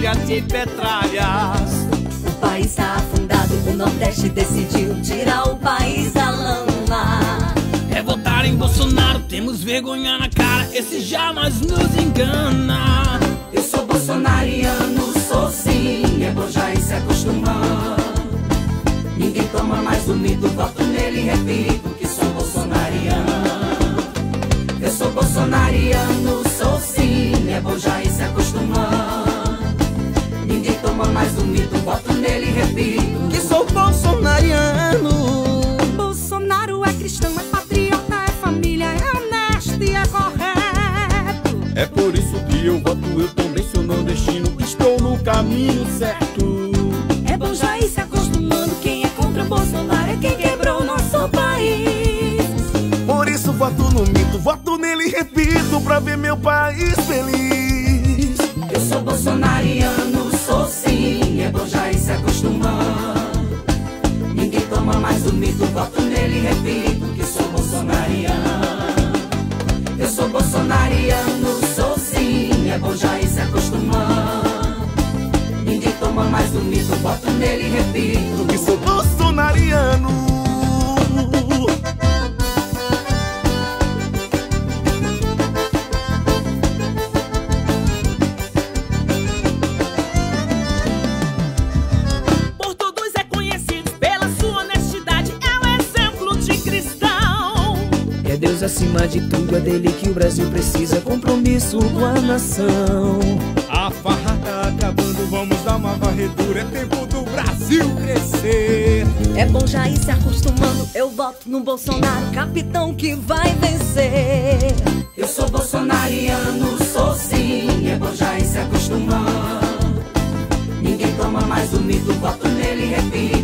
cheia de petralhas. O país está afundado, o Nordeste decidiu tirar o país da lama. É votar em Bolsonaro, temos vergonha na cara, esse jamais nos engana. Eu sou bolsonariano, sou sim, é bom já ir se acostumando. Ninguém toma mais do mito, voto nele e repito que sou bolsonariano. Eu sou bolsonariano, sou sim, é bom já ir se acostumando. Ninguém toma mais do mito, voto nele e repito que sou bolsonariano. Bolsonaro é cristão, é patriota, é família, é honesto e é correto. É por isso que eu voto, eu também sou nordestino, estou no caminho certo. É bom já ir se acostumando, quem é contra Bolsonaro é quem quebrou o nosso país. Por isso voto no mito, voto nele e repito pra ver meu país feliz. Eu sou bolsonariano, sou sim, é bom já ir se acostumando. Ninguém toma mais do mito, voto nele e repito que sou bolsonariano. Eu sou bolsonariano, sou sim, é bom já ir se acostumando. Ninguém toma mais do mito, voto nele e repito que sou bolsonariano. Por todos é conhecido pela sua honestidade, é um exemplo de cristão. É Deus acima de tudo, é dele que o Brasil precisa, compromisso com a nação. A farra tá acabando, vamos dar uma varredura, é tempo do Brasil crescer. É bom já ir se acostumando, eu voto no Bolsonaro, capitão que vai vencer. Eu sou bolsonariano, sou sim, é bom já ir se acostumando. Ninguém toma mais do mito, voto nele e repito